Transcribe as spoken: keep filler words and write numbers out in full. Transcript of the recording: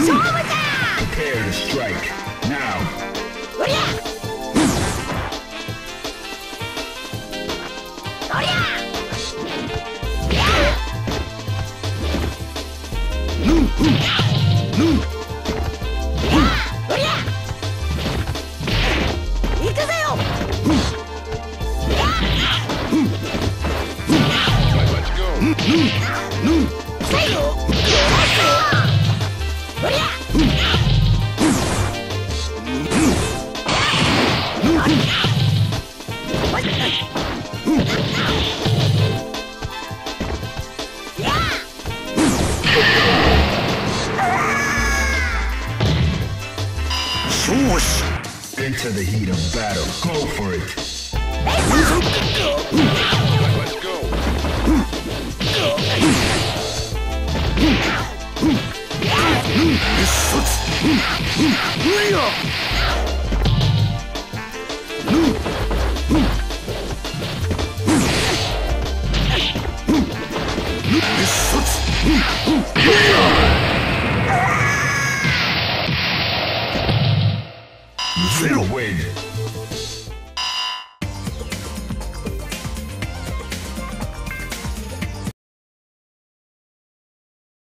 Prepare to strike. Now. おりゃおりゃぬんうんぬんおりゃ行くぜよ Let's go. ぬんぬんせいよおりゃ勝負 Into the heat of battle. Go for it. Let's go. 一卒無理や一卒無理や